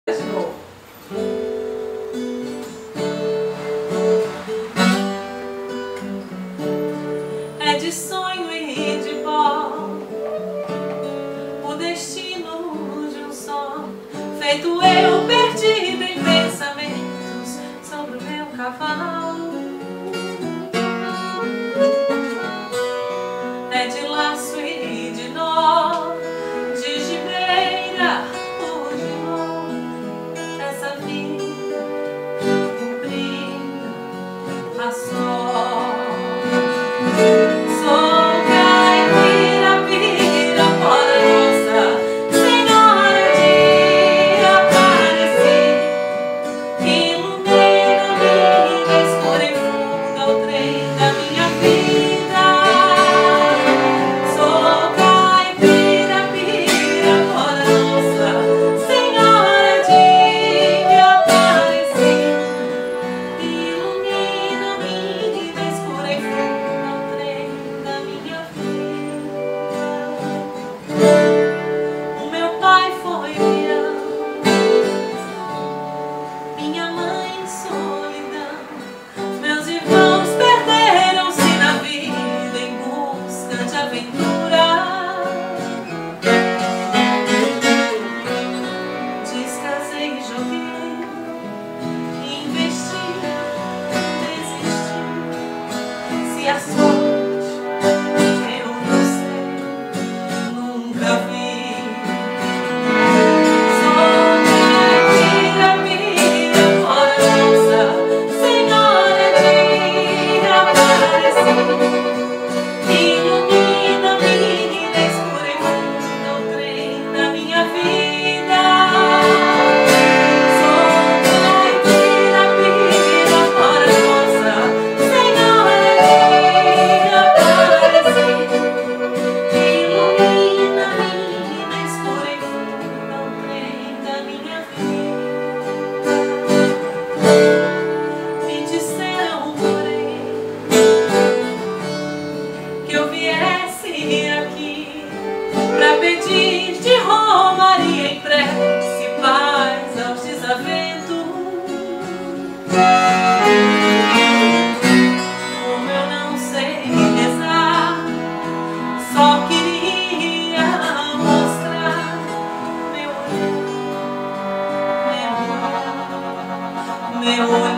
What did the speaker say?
De novo. É de sonho e de pó o destino de um só, feito eu perdido em pensamentos sobre o meu cavalo. É de laço e de nó, de gibeira ou de nó, essa vida comprida a só. Sou caipira, pira, fora nossa Senhora de Aparecer, ilumina-me escura e funda o trem da minha vida. Sou caipira, pira, fora nossa Senhora de Aparecer, ilumina-me escura e funda o trem da minha vida. O meu pai foi peão, minha mãe solidão, meus irmãos perderam-se na vida em busca de aventura. Descasei e joguei, investi, desisti. Se a sorte eu não sei, nunca vi. Sou caipira, pira, fora nossa Senhora de Aparecer, ilumina-me na escura e funda o trem da minha vida. Sou caipira, pira, fora nossa Senhora de Aparecer, ilumina-me na escura e funda o trem da minha vida. Me disseram, porém, que eu viesse aqui pra pedir de romaria em prece paz aos desaventos. Como eu não sei rezar, só queria mostrar meu olhar, meu olhar.